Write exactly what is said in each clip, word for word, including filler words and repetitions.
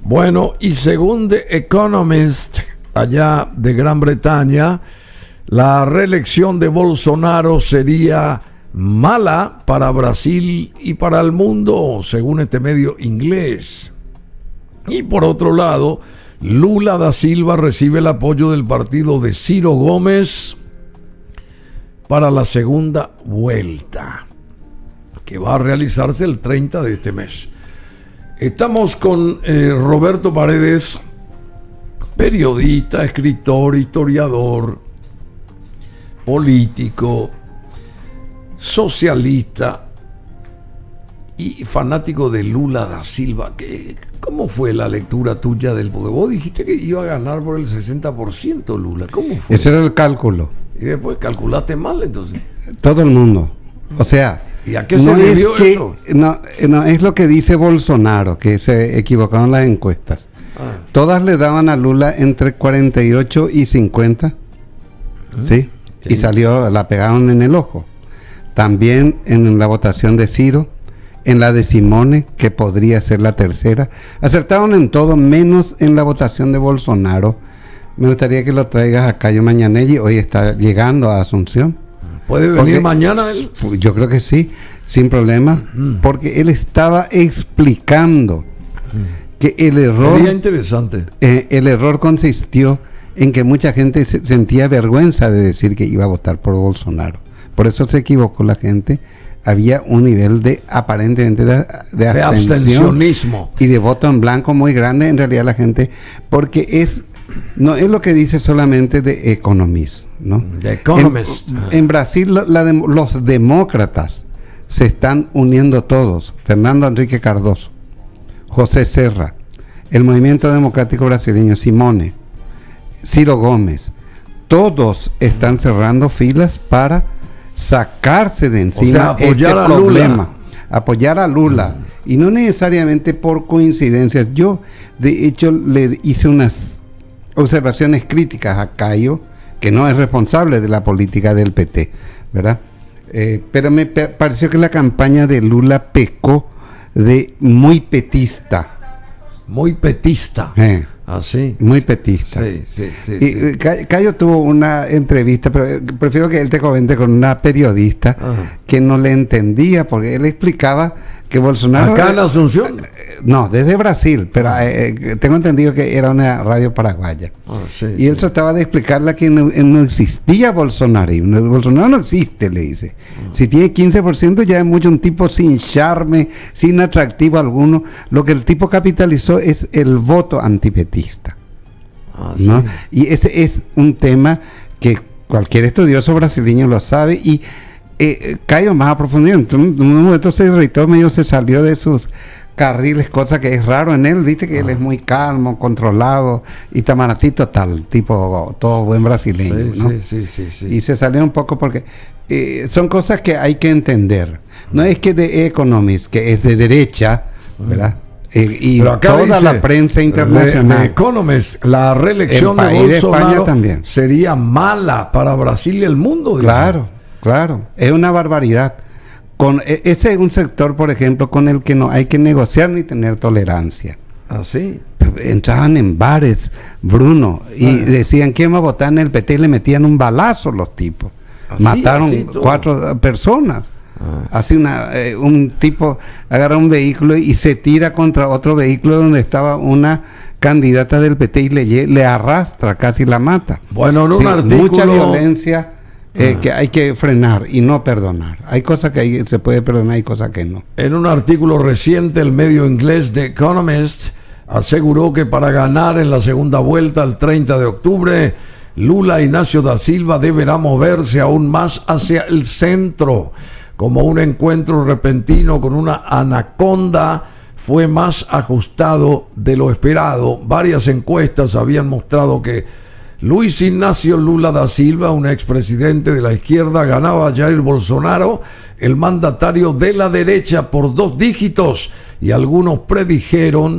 Bueno, y según The Economist, allá de Gran Bretaña, la reelección de Bolsonaro sería mala para Brasil y para el mundo, según este medio inglés. Y por otro lado, Lula da Silva recibe el apoyo del partido de Ciro Gomes para la segunda vuelta, que va a realizarse el treinta de este mes. Estamos con eh, Roberto Paredes, periodista, escritor, historiador, político, socialista y fanático de Lula da Silva. ¿Cómo fue la lectura tuya del? Porque vos dijiste que iba a ganar por el sesenta por ciento Lula. ¿Cómo fue? Ese era el cálculo. Y después calculaste mal, entonces. Todo el mundo. O sea, ¿y a qué no se es debió que, eso? No, no, es lo que dice Bolsonaro, que se equivocaron las encuestas. Ah. Todas le daban a Lula entre cuarenta y ocho y cincuenta. ¿Mm? ¿Sí? Sí. Y salió, la pegaron en el ojo. También en la votación de Ciro, en la de Simone, que podría ser la tercera. Acertaron en todo, menos en la votación de Bolsonaro. Me gustaría que lo traigas a Cayo Mañanelli. Hoy está llegando a Asunción. ¿Puede venir porque, mañana él? Yo creo que sí, sin problema. Mm. Porque él estaba explicando mm. que el error... Sería interesante. Eh, el error consistió en que mucha gente se sentía vergüenza de decir que iba a votar por Bolsonaro. Por eso se equivocó la gente. Había un nivel de aparentemente de, de, de abstencionismo y de voto en blanco muy grande en realidad la gente, porque es no es lo que dice solamente de Economist, ¿no? The Economist. En, en Brasil la, la de, los demócratas se están uniendo todos. Fernando Henrique Cardoso, José Serra, el Movimiento Democrático Brasileño, Simone, Ciro Gómez, todos están cerrando filas para sacarse de encima, o sea, apoyar este a problema, Lula. apoyar a Lula, mm. y no necesariamente por coincidencias. Yo, de hecho, le hice unas observaciones críticas a Cayo, que no es responsable de la política del P T, ¿verdad? Eh, pero me pe- pareció que la campaña de Lula pecó de muy petista. Muy petista. Eh. Ah, sí. Muy petista. Sí, sí, sí. Y sí. Cayo tuvo una entrevista, pero prefiero que él te comente, con una periodista Ajá. que no le entendía, porque él explicaba que Bolsonaro... ¿Acá en Asunción? Eh, no, desde Brasil, pero ah. eh, tengo entendido que era una radio paraguaya. Ah, sí, y él sí. trataba de explicarle que no, no existía Bolsonaro. Y Bolsonaro no existe, le dice. Ah. Si tiene quince por ciento ya es mucho, un tipo sin charme, sin atractivo alguno. Lo que el tipo capitalizó es el voto antipetista. Ah, ¿no? Sí. Y ese es un tema que cualquier estudioso brasileño lo sabe. Y eh, Cayo más a profundidad. En un momento se irritó, medio se salió de sus carriles, cosa que es raro en él, viste que ah. él es muy calmo, controlado, y tamaratito tal, tipo todo buen brasileño, sí, ¿no? Sí, sí, sí, sí. Y se salió un poco porque eh, son cosas que hay que entender. No es que The Economist, que es de derecha, ¿verdad? Eh, y toda dice, la prensa internacional. The Economist, la reelección de Bolsonaro de sería mala para Brasil y el mundo. Claro, dice. claro, es una barbaridad. Con, ese es un sector, por ejemplo, con el que no hay que negociar ni tener tolerancia. ¿Ah, sí? Entraban en bares, Bruno, y ah. decían quién va a votar en el P T, y le metían un balazo los tipos. Así, Mataron así, cuatro personas. Ah. Así una, eh, un tipo agarra un vehículo y se tira contra otro vehículo donde estaba una candidata del P T y le, le arrastra, casi la mata. Bueno, en un sí, artículo... Mucha violencia... Eh, ah. que hay que frenar y no perdonar. Hay cosas que hay, se puede perdonar y cosas que no. En un artículo reciente, el medio inglés The Economist aseguró que para ganar en la segunda vuelta el treinta de octubre, Lula Inácio da Silva deberá moverse aún más hacia el centro. Como un encuentro repentino con una anaconda, fue más ajustado de lo esperado. Varias encuestas habían mostrado que Luis Ignacio Lula da Silva, un expresidente de la izquierda, ganaba a Jair Bolsonaro, el mandatario de la derecha, por dos dígitos, y algunos predijeron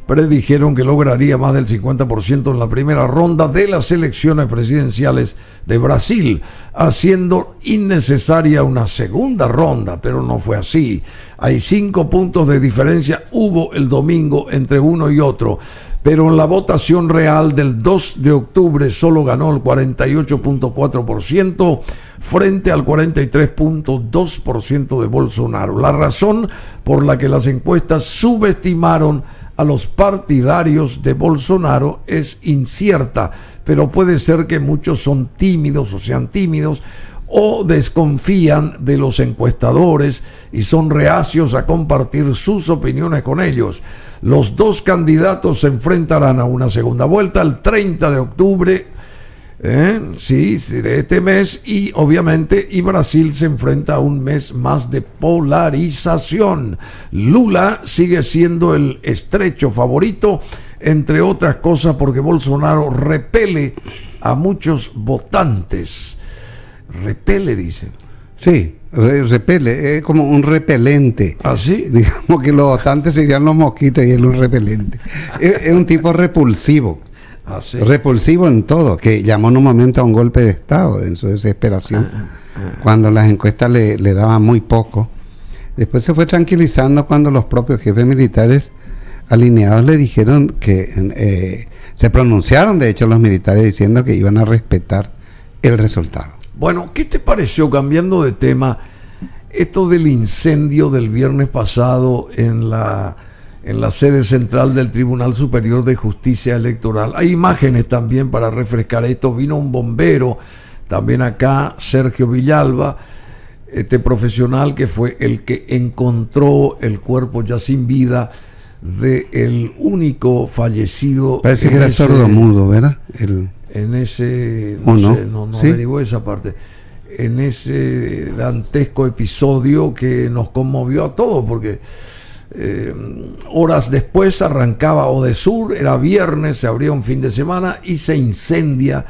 predijeron que lograría más del cincuenta por ciento en la primera ronda de las elecciones presidenciales de Brasil, haciendo innecesaria una segunda ronda, pero no fue así. Hay cinco puntos de diferencia, hubo el domingo entre uno y otro, pero en la votación real del dos de octubre solo ganó el cuarenta y ocho punto cuatro por ciento frente al cuarenta y tres punto dos por ciento de Bolsonaro. La razón por la que las encuestas subestimaron a los partidarios de Bolsonaro es incierta, pero puede ser que muchos son tímidos o sean tímidos o desconfían de los encuestadores y son reacios a compartir sus opiniones con ellos. Los dos candidatos se enfrentarán a una segunda vuelta el treinta de octubre, ¿eh? sí, sí, de este mes, y obviamente y Brasil se enfrenta a un mes más de polarización. Lula sigue siendo el estrecho favorito, entre otras cosas porque Bolsonaro repele a muchos votantes. Repele, dice. Sí, re repele, es como un repelente. ¿Ah, sí? Digamos que los votantes serían los mosquitos y él un repelente. es, es un tipo repulsivo. Ah, sí. Repulsivo en todo, que llamó en un momento a un golpe de Estado en su desesperación, ah, ah, cuando las encuestas le, le daban muy poco. Después se fue tranquilizando cuando los propios jefes militares alineados le dijeron que eh, se pronunciaron, de hecho, los militares diciendo que iban a respetar el resultado. Bueno, ¿qué te pareció, cambiando de tema, esto del incendio del viernes pasado en la, en la sede central del Tribunal Superior de Justicia Electoral? Hay imágenes también para refrescar esto. Vino un bombero, también acá, Sergio Villalba, este profesional que fue el que encontró el cuerpo ya sin vida del único fallecido. Parece que era ese, sordomudo, ¿verdad? El... En ese, no, no? sé, no, no ¿Sí? averiguó esa parte, en ese dantesco episodio que nos conmovió a todos, porque eh, horas después arrancaba Odesur, era viernes, se abría un fin de semana y se incendia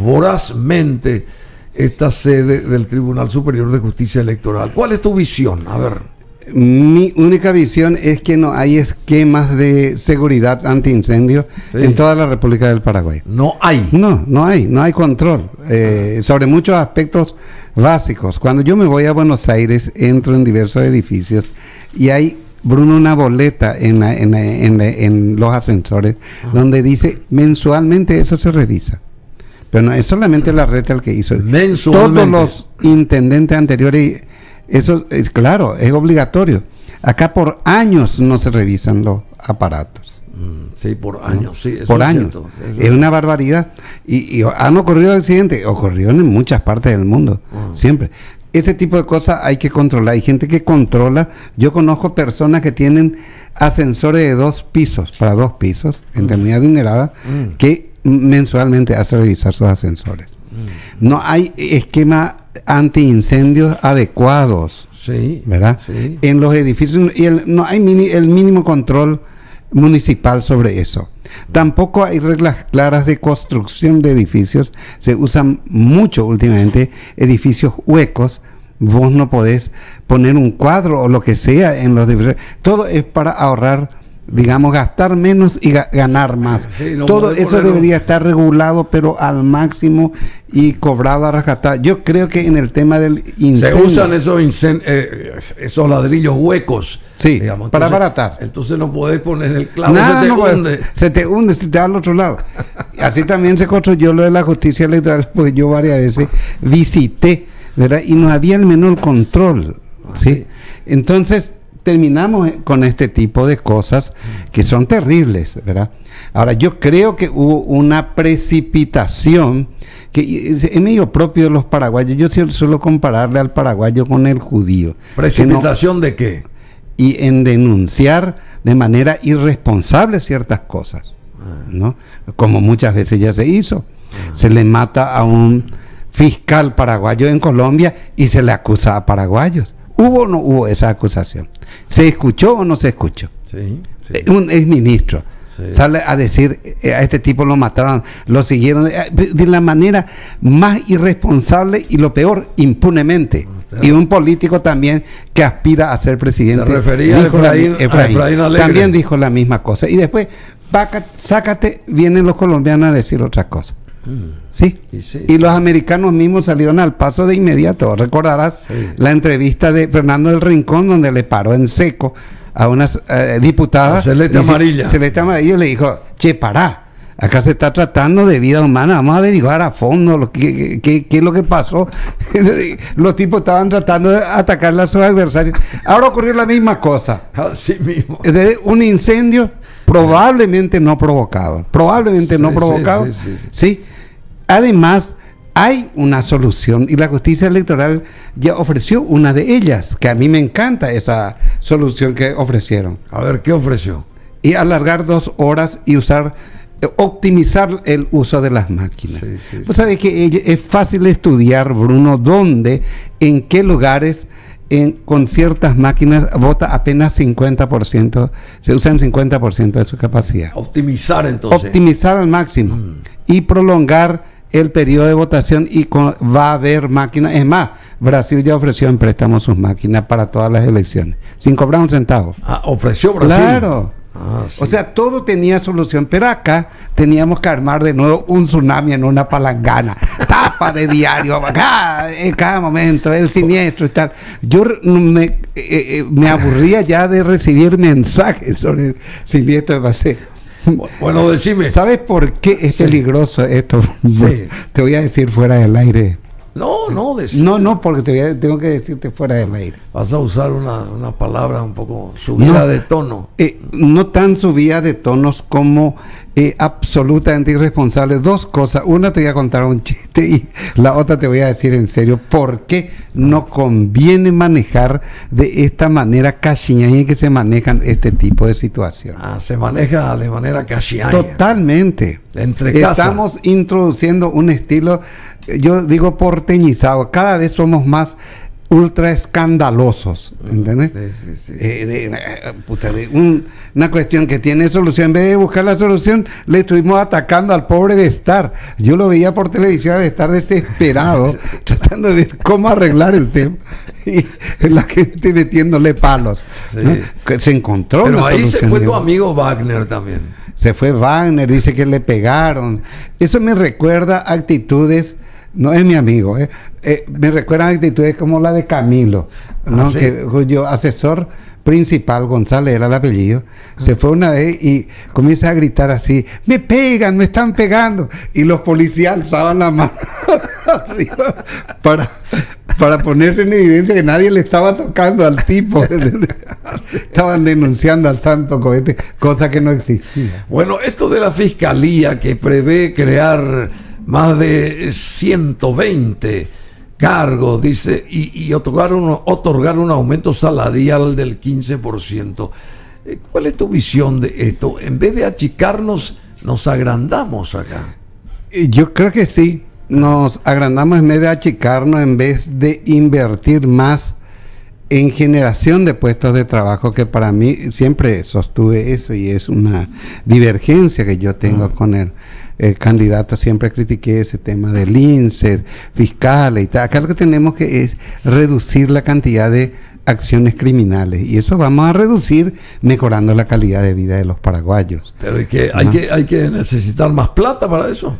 vorazmente esta sede del Tribunal Superior de Justicia Electoral. ¿Cuál es tu visión? A ver. Mi única visión es que no hay esquemas de seguridad antiincendio sí. en toda la República del Paraguay. No hay. No, no hay, no hay control eh, sobre muchos aspectos básicos. Cuando yo me voy a Buenos Aires, entro en diversos edificios y hay, Bruno, una boleta en, la, en, la, en, la, en los ascensores ah. donde dice mensualmente eso se revisa. Pero no es solamente la red el que hizo. Mensualmente. Todos los intendentes anteriores. Eso es claro, es obligatorio. Acá por años no se revisan los aparatos. Sí, por años, ¿no? Sí. Eso por es años. Cierto, es una barbaridad. Y, y han ocurrido accidentes, ocurrieron en muchas partes del mundo, uh-huh. siempre. Ese tipo de cosas hay que controlar. Hay gente que controla. Yo conozco personas que tienen ascensores de dos pisos, para dos pisos, gente uh-huh. muy adinerada, uh-huh. que mensualmente hace revisar sus ascensores. Uh-huh. No hay esquema antiincendios adecuados, sí, ¿verdad? Sí. En los edificios y el, no hay mini, el mínimo control municipal sobre eso. Tampoco hay reglas claras de construcción de edificios. Se usan mucho últimamente edificios huecos. Vos no podés poner un cuadro o lo que sea en los edificios. Todo es para ahorrar, digamos, gastar menos y ga ganar más. Sí, no todo eso ponerlo. Debería estar regulado, pero al máximo y cobrado a rajatabla. Yo creo que en el tema del incendio se usan esos, eh, esos ladrillos huecos, sí, digamos. Entonces, para abaratar. Entonces no podés poner el clavo, Nada, se te no hunde. Puede, se te hunde, se te va al otro lado. Así también se construyó lo de la justicia electoral, porque yo varias veces visité, ¿verdad? Y no había el menor control, ¿sí? Sí. Entonces terminamos con este tipo de cosas que son terribles, ¿verdad? Ahora, yo creo que hubo una precipitación que es medio propio de los paraguayos. Yo suelo compararle al paraguayo con el judío. ¿Precipitación no, de qué? Y en denunciar de manera irresponsable ciertas cosas, ¿no? Como muchas veces ya se hizo. Se le mata a un fiscal paraguayo en Colombia y se le acusa a paraguayos. ¿Hubo o no hubo esa acusación? ¿Se escuchó o no se escuchó? Sí, sí. Un exministro. Sí. Sale a decir, eh, a este tipo lo mataron, lo siguieron de, de la manera más irresponsable y lo peor, impunemente. Claro. Y un político también que aspira a ser presidente. Se refería a Efraín, la, Efraín, a Efraín Alegre. También dijo la misma cosa. Y después, vaca, sácate, vienen los colombianos a decir otra cosa. Mm. ¿Sí? Y, sí. y los americanos mismos salieron al paso de inmediato. Recordarás sí. la entrevista de Fernando del Rincón, donde le paró en seco a unas eh, diputadas. Celeste dice, Amarilla. Celeste Amarilla le dijo, che, pará, acá se está tratando de vida humana, vamos a averiguar a fondo lo que, que, que es lo que pasó. Los tipos estaban tratando de atacar a sus adversarios. Ahora ocurrió la misma cosa. Así mismo. De un incendio probablemente no provocado. Probablemente sí, no provocado. Sí, sí, sí, sí. ¿sí? Además, hay una solución y la justicia electoral ya ofreció una de ellas, que a mí me encanta esa solución que ofrecieron. A ver, ¿qué ofreció? Y alargar dos horas y usar, optimizar el uso de las máquinas. Sí, sí, Vos sí. sabés que es fácil estudiar, Bruno, dónde, en qué lugares, en, con ciertas máquinas vota apenas cincuenta por ciento, se usan cincuenta por ciento de su capacidad. Optimizar entonces. Optimizar al máximo mm. y prolongar el periodo de votación y con, va a haber máquinas. Es más, Brasil ya ofreció en préstamo sus máquinas para todas las elecciones, sin cobrar un centavo. Ah, ofreció Brasil. Claro. Ah, sí. O sea, todo tenía solución, pero acá teníamos que armar de nuevo un tsunami en una palangana, tapa de diario, acá, en cada momento, el siniestro y tal. Yo me, eh, eh, me aburría ya de recibir mensajes sobre el siniestro de Baceo. Bueno, decime. ¿Sabes por qué es sí. peligroso esto? Sí. Te voy a decir fuera del aire. No, no, decime. No, no, porque te voy a, tengo que decirte fuera del aire. Vas a usar una, una palabra un poco subida no, de tono. Eh, no tan subida de tonos como eh, absolutamente irresponsable. Dos cosas. Una, te voy a contar un chiste y la otra te voy a decir en serio por qué no conviene manejar de esta manera cachiñaña que se manejan este tipo de situaciones. Ah, se maneja de manera cachiñaña. Totalmente. Entre casa. Estamos introduciendo un estilo, yo digo porteñizado. Cada vez somos más ultra escandalosos, ¿entendés? Sí, sí, sí. Eh, de, eh, puta, de un, una cuestión que tiene solución. En vez de buscar la solución, le estuvimos atacando al pobre Bestar. Yo lo veía por televisión a Bestar desesperado, tratando de ver cómo arreglar el tema. Y la gente metiéndole palos. Sí. ¿no? Se encontró Pero una ahí solución. Se fue tu amigo Wagner también. Se fue Wagner, dice que le pegaron. Eso me recuerda actitudes. No es mi amigo, eh. Eh, me recuerdan actitudes como la de Camilo, ¿no? Ah, ¿sí? Que, cuyo asesor principal, González era el apellido, ah. se fue una vez y comienza a gritar así: me pegan, me están pegando, y los policías alzaban la mano arriba para, para ponerse en evidencia que nadie le estaba tocando al tipo. Estaban denunciando al santo cohete, cosa que no existía. Bueno, esto de la fiscalía que prevé crear más de ciento veinte cargos, dice, y, y otorgar, un, otorgar un aumento salarial del quince por ciento. ¿Cuál es tu visión de esto? En vez de achicarnos, nos agrandamos acá. Yo creo que sí, nos agrandamos en vez de achicarnos, en vez de invertir más en generación de puestos de trabajo, que para mí siempre sostuve eso y es una divergencia que yo tengo uh-huh. con él. El candidato, siempre critiqué ese tema del INSER, fiscales y tal. Acá lo que tenemos que es reducir la cantidad de acciones criminales y eso vamos a reducir mejorando la calidad de vida de los paraguayos. Pero hay que, ¿no? hay que, hay que necesitar más plata para eso.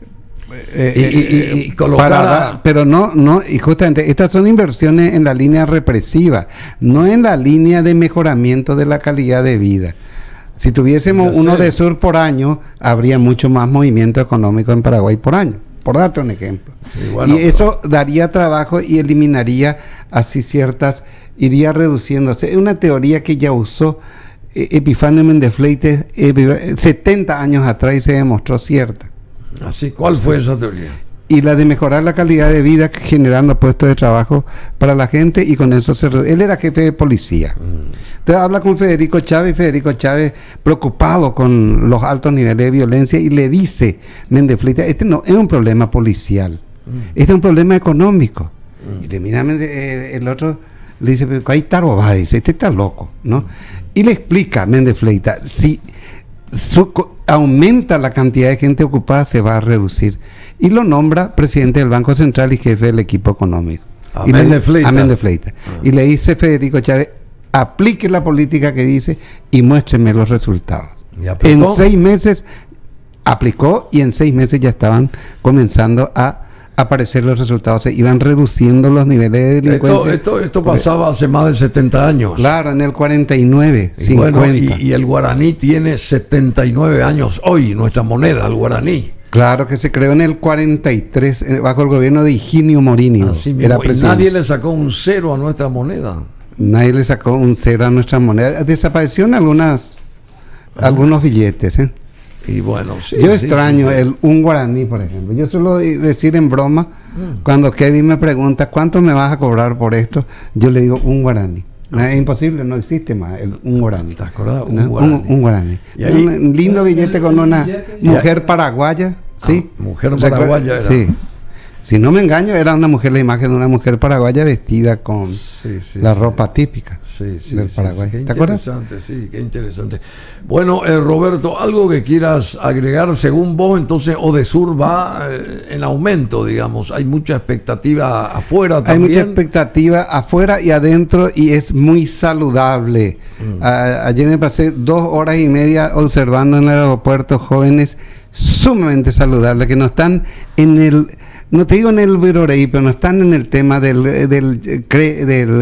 Eh, y, y, y colocar para, a... pero no, no, y justamente estas son inversiones en la línea represiva, no en la línea de mejoramiento de la calidad de vida. Si tuviésemos uno de sur por año, habría mucho más movimiento económico en Paraguay por año, por darte un ejemplo. Sí, bueno, y eso pero... daría trabajo y eliminaría así ciertas, iría reduciéndose. Es una teoría que ya usó eh, Epifanio Méndez Fleites eh, setenta años atrás y se demostró cierta. Así, ¿cuál fue esa teoría? Y la de mejorar la calidad de vida generando puestos de trabajo para la gente y con eso se... Él era jefe de policía. Mm. Entonces habla con Federico Chávez, Federico Chávez preocupado con los altos niveles de violencia y le dice Méndez Fleites, este no es un problema policial, mm. este es un problema económico. Mm. Y termina eh, el otro le dice, ahí está robado, dice, este está loco, ¿no? Mm. Y le explica Méndez Fleites, si su, aumenta la cantidad de gente ocupada, se va a reducir. Y lo nombra presidente del Banco Central y jefe del equipo económico. Amén de Fleita. Amén de Fleita. Ah. Y le dice Federico Chávez, aplique la política que dice y muéstreme los resultados. En seis meses aplicó y en seis meses ya estaban comenzando a aparecer los resultados, se iban reduciendo los niveles de delincuencia. Esto, esto, esto pasaba hace más de setenta años. Claro, en el cuarenta y nueve, y cincuenta. Bueno, y, y el guaraní tiene setenta y nueve años hoy, nuestra moneda, el guaraní. Claro, que se creó en el cuarenta y tres, bajo el gobierno de Higinio Morinho. Era y nadie le sacó un cero a nuestra moneda. Nadie le sacó un cero a nuestra moneda. Desaparecieron algunas, ah. algunos billetes, ¿eh? Y bueno, sí, yo sí, extraño sí, sí. el un guaraní, por ejemplo. Yo suelo decir en broma, mm. cuando Kevin me pregunta ¿cuánto me vas a cobrar por esto? Yo le digo un guaraní. No, es imposible, no existe más el, un guaraní. ¿Te acordás? Un, ¿no? guaraní. un, un guaraní. Y ahí, un lindo billete con una mujer paraguaya, ¿sí? Ah, mujer paraguaya era. Sí. Si no me engaño, era una mujer, la imagen de una mujer paraguaya vestida con sí, sí, la sí. ropa típica sí, sí, del sí, Paraguay. Sí, ¿Te acuerdas? Qué interesante, sí, qué interesante. Bueno, eh, Roberto, algo que quieras agregar, según vos, entonces Odesur va eh, en aumento, digamos. Hay mucha expectativa afuera también. Hay mucha expectativa afuera y adentro y es muy saludable. Mm. A, ayer me pasé dos horas y media observando en el aeropuerto jóvenes sumamente saludables que no están en el... No te digo en el virorey, pero no están en el tema del, del, del,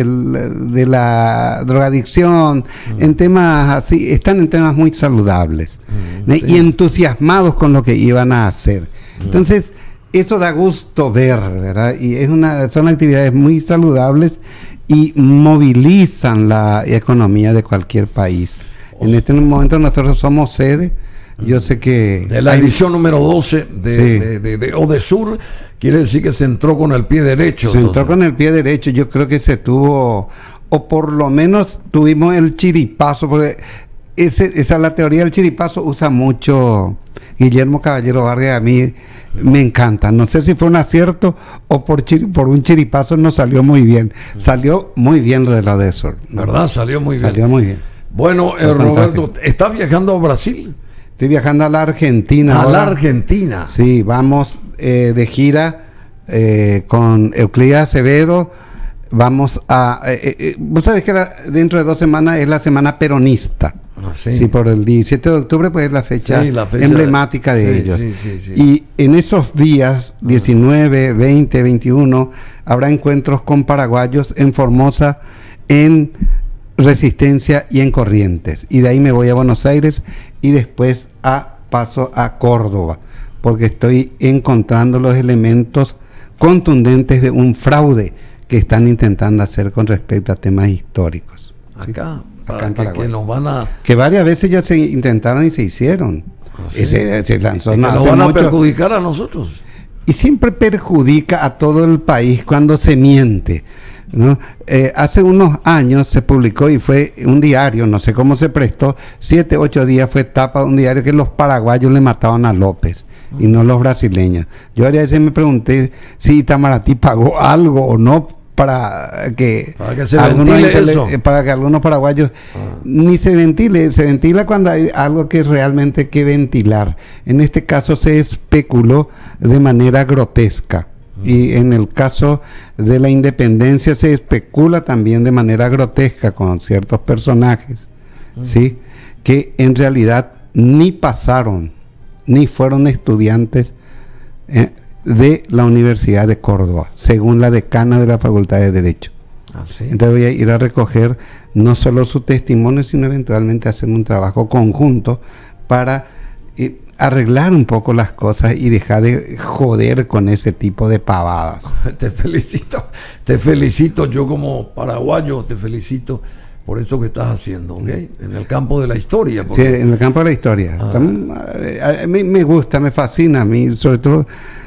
del de la drogadicción, mm. en temas así, están en temas muy saludables mm, ¿eh? sí. y entusiasmados con lo que iban a hacer. Mm. Entonces, eso da gusto ver, ¿verdad? Y es una, son actividades muy saludables y movilizan la economía de cualquier país. Oh. En este momento nosotros somos sede. Yo sé que... De la edición hay... número doce de, sí. de, de, de Odesur, quiere decir que se entró con el pie derecho. Se entonces. entró con el pie derecho, yo creo que se tuvo, o por lo menos tuvimos el chiripazo, porque ese, esa la teoría del chiripazo usa mucho Guillermo Caballero Vargas, a mí me encanta. No sé si fue un acierto o por, chiri, por un chiripazo no salió muy bien. Salió muy bien lo de la Odesur. ¿Verdad? Salió muy bien. Salió muy bien. Bueno, eh, Roberto, ¿estás viajando a Brasil? Estoy viajando a la Argentina. A ahora. la Argentina. Sí, vamos eh, de gira eh, con Euclida Acevedo. Vamos a... Eh, eh, Vos sabés que la, dentro de dos semanas es la semana peronista. Ah, sí. sí, por el diecisiete de octubre pues es la fecha, sí, la fecha emblemática de, de sí, ellos. Sí, sí, sí. Y en esos días, diecinueve, veinte, veintiuno, habrá encuentros con paraguayos en Formosa, en Resistencia y en Corrientes. Y de ahí me voy a Buenos Aires y después a paso a Córdoba, porque estoy encontrando los elementos contundentes de un fraude que están intentando hacer con respecto a temas históricos. Acá, ¿sí? para Acá en que, Paraguay. Que nos van a... Que varias veces ya se intentaron y se hicieron. ¿Sí? Ese, se lanzó. Y No, que nos van a mucho, perjudicar a nosotros. Y siempre perjudica a todo el país cuando se miente, ¿no? Eh, hace unos años se publicó y fue un diario, no sé cómo se prestó, siete, ocho días fue tapa de un diario que los paraguayos le mataban a López y no los brasileños. Yo varias veces me pregunté si Itamaraty pagó algo o no para que, para que se algunos ventile eso. Para que algunos paraguayos ah. ni se ventile, se ventila cuando hay algo que realmente hay que ventilar. En este caso se especuló de manera grotesca. Y en el caso de la independencia se especula también de manera grotesca con ciertos personajes, mm. ¿sí? Que en realidad ni pasaron, ni fueron estudiantes eh, de la Universidad de Córdoba, según la decana de la Facultad de Derecho. ¿Ah, sí? Entonces voy a ir a recoger no solo su testimonio, sino eventualmente hacer un trabajo conjunto para... Eh, arreglar un poco las cosas y dejar de joder con ese tipo de pavadas. Te felicito, te felicito, yo como paraguayo te felicito por eso que estás haciendo, ¿ok? En el campo de la historia. Porque... Sí, en el campo de la historia. Ah. Estamos, a, a mí me gusta, me fascina, a mí sobre todo...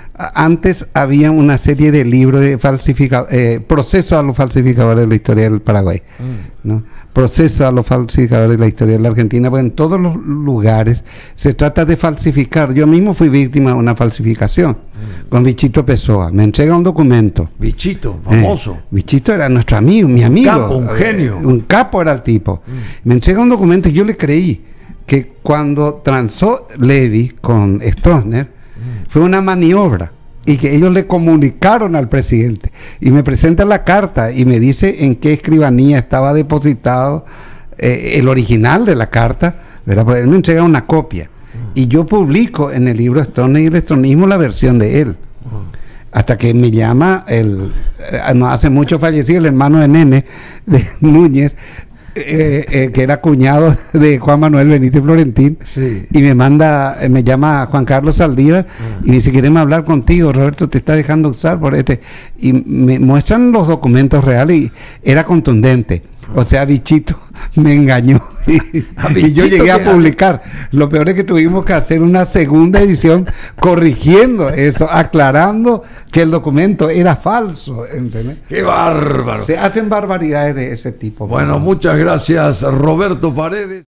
Antes había una serie de libros de falsificadores, eh, proceso a los falsificadores de la historia del Paraguay, mm. ¿no? Proceso a los falsificadores de la historia de la Argentina, pues en todos los lugares se trata de falsificar. Yo mismo fui víctima de una falsificación mm. con Bichito Pessoa. Me entrega un documento. Bichito, famoso. Eh, Bichito era nuestro amigo, mi amigo. Un capo, un genio. Eh, un capo era el tipo. Mm. Me entrega un documento y yo le creí. que cuando transó Levy con Stroessner, mm. fue una maniobra, y que ellos le comunicaron al presidente, y me presenta la carta y me dice en qué escribanía estaba depositado eh, el original de la carta, ¿verdad? Pues él me entrega una copia, y yo publico en el libro Stroessner y el estronismo la versión de él, hasta que me llama el, no hace mucho fallecido, el hermano de Nene, de Núñez, Eh, eh, que era cuñado de Juan Manuel Benítez Florentín, sí. y me manda, eh, me llama Juan Carlos Saldívar, uh-huh. y me dice, queremos hablar contigo, Roberto, te está dejando usar por este, y me muestran los documentos reales, y era contundente, uh-huh. o sea, Bichito me engañó, y, y yo llegué a publicar, lo peor es que tuvimos que hacer una segunda edición corrigiendo eso, aclarando que el documento era falso, ¿entendés? ¡Qué bárbaro! Se hacen barbaridades de ese tipo. Bueno, muchas gracias, Roberto Paredes.